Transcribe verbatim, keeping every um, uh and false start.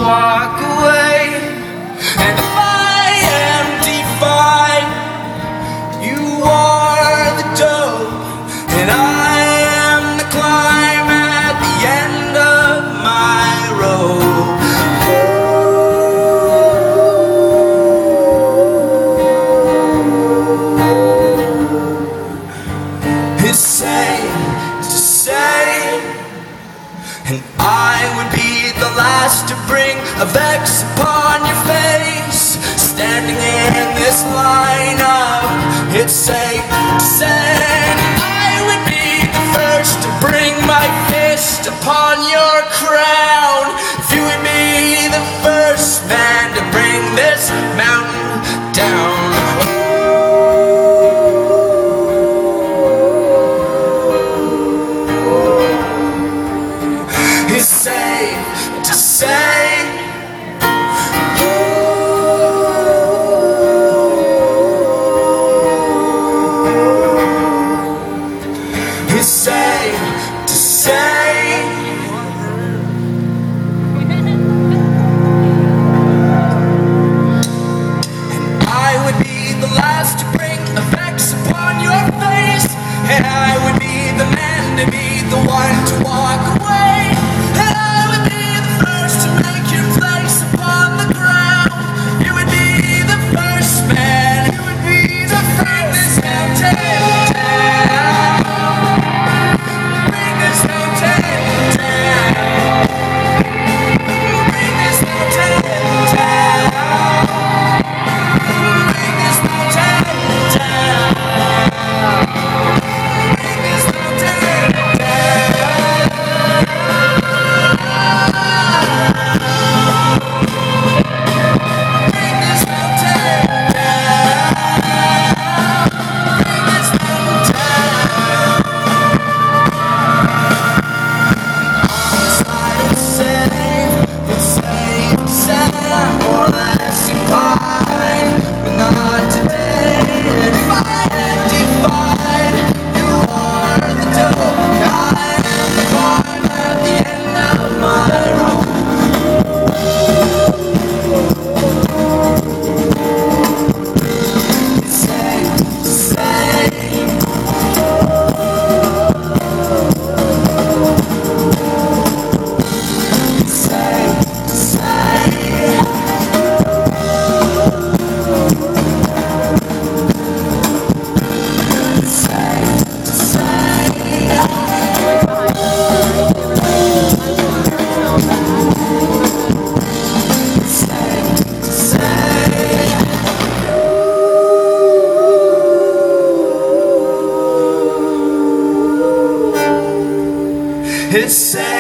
walk away. And if I am defined, you are the dope, and I am the climb at the end of my road. It's safe to say, and I would be the last to bring a vex upon your face. Standing in this lineup, it's safe to say, I would be the first to bring my fist upon your crown. If you would be the first man to bring this mountain down. It's safe to say, it's safe to say, and I would be the last to bring effects upon your face, and I would be the man to be the one to walk away. And I would be the first to make your place upon the ground. You would be the first man. You would be the first this mountain down. Bring this mountain down. Bring this mountain down. Bring this mountain down. Bring this mountain down. It's sad.